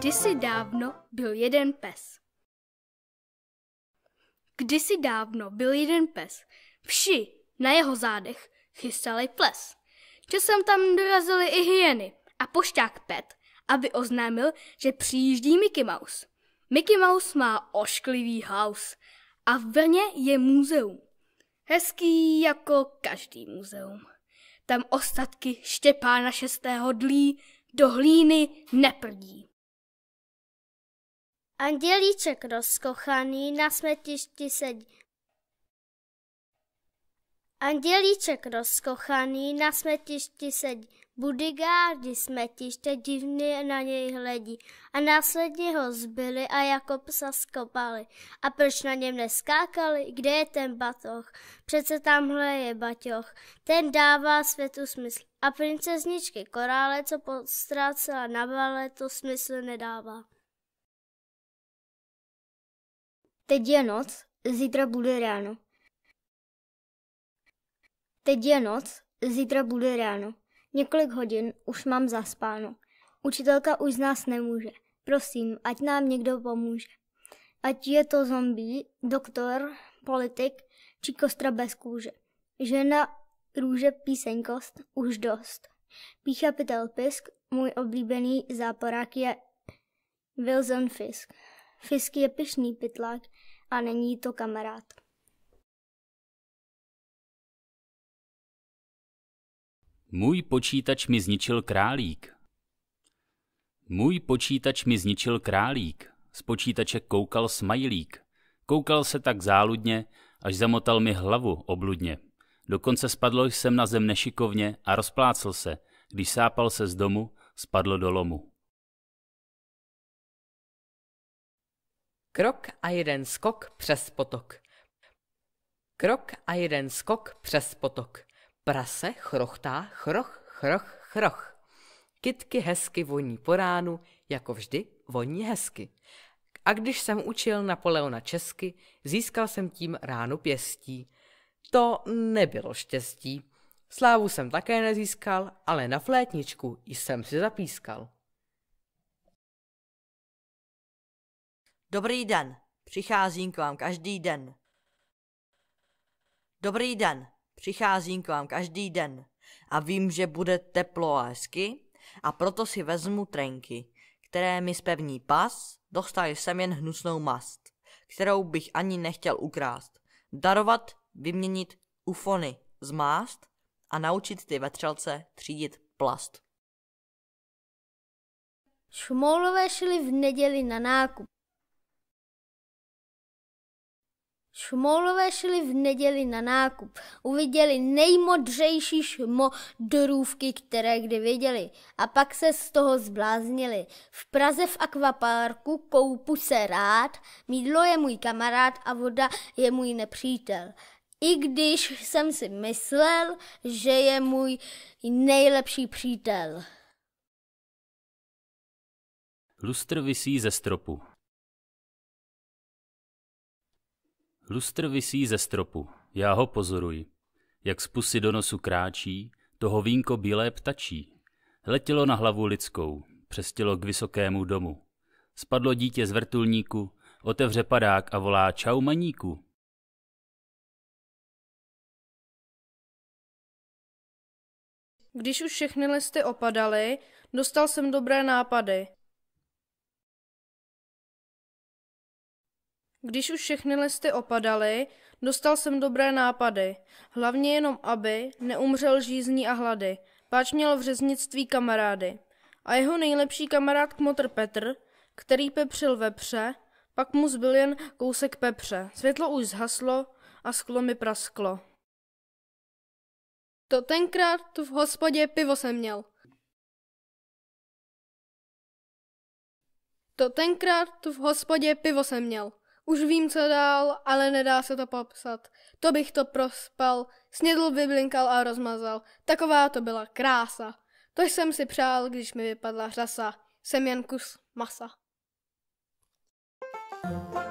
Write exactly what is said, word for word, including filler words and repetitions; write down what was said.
Kdysi dávno byl jeden pes. Kdysi dávno byl jeden pes. Vši na jeho zádech chystali ples. Časem tam dorazily i hyeny a pošťák Pet, aby oznámil, že přijíždí Mickey Mouse. Mickey Mouse má ošklivý haus a v Brně je muzeum. Hezký jako každý muzeum. Tam ostatky Štěpána šestého dlí, do hlíny neprdí. Andělíček rozkochaný na smetišti sedí. Andělíček rozkochaný na smetišti sedí. Budigárdi smetiště divně na něj hledí. A následně ho zbyli a jako psa skopali. A proč na něm neskákali? Kde je ten batoh? Přece tamhle je baťoch. Ten dává světu smysl. A princezničky korále, co postrácela na bale, to smysl nedává. Teď je noc, zítra bude ráno. Teď je noc, zítra bude ráno. Několik hodin už mám zaspáno. Učitelka už z nás nemůže. Prosím, ať nám někdo pomůže. Ať je to zombie, doktor, politik či kostra bez kůže. Žena, růže, píseňkost, už dost. Pícha pytel pisk, můj oblíbený záporák je Wilson Fisk. Fisk je pyšný pytlák a není to kamarád. Můj počítač mi zničil králík. Můj počítač mi zničil králík. Z počítače koukal smajlík. Koukal se tak záludně, až zamotal mi hlavu obludně. Dokonce spadl jsem na zem nešikovně a rozplácl se. Když sápal se z domu, spadl do lomu. Krok a jeden skok přes potok. Krok a jeden skok přes potok. Prase chrochtá, chroch, chroch, chroch. Kytky hezky voní po ránu, jako vždy voní hezky. A když jsem učil Napoleona česky, získal jsem tím ránu pěstí. To nebylo štěstí. Slávu jsem také nezískal, ale na flétničku jsem si zapískal. Dobrý den, přicházím k vám každý den. Dobrý den, přicházím k vám každý den a vím, že bude teplo a hezky a proto si vezmu trenky, které mi zpevní pas, dostal jsem jen hnusnou mast, kterou bych ani nechtěl ukrást, darovat, vyměnit, ufony, zmást a naučit ty vetřelce třídit plast. Šmoulové šli v neděli na nákup. Šmoulové šli v neděli na nákup. Uviděli nejmodřejší šmodrůvky, které kdy viděli. A pak se z toho zbláznili. V Praze v akvaparku koupu se rád, mýdlo je můj kamarád a voda je můj nepřítel. I když jsem si myslel, že je můj nejlepší přítel. Lustr visí ze stropu. Lustr visí ze stropu, já ho pozoruji. Jak z pusy do nosu kráčí, toho vínko bílé ptačí. Letělo na hlavu lidskou, přes tělo k vysokému domu. Spadlo dítě z vrtulníku, otevře padák a volá čau maníku. Když už všechny listy opadaly, dostal jsem dobré nápady. Když už všechny listy opadaly, dostal jsem dobré nápady. Hlavně jenom, aby neumřel žízní a hlady. Páč měl v řeznictví kamarády. A jeho nejlepší kamarád kmotr Petr, který pepřil vepře, pak mu zbyl jen kousek pepře. Světlo už zhaslo a sklo mi prasklo. To tenkrát tu v hospodě pivo jsem měl. To tenkrát tu v hospodě pivo jsem měl. Už vím, co dál, ale nedá se to popsat. To bych to prospal, snědl, vyblinkal a rozmazal. Taková to byla krása. To jsem si přál, když mi vypadla řasa. Jsem jen kus masa.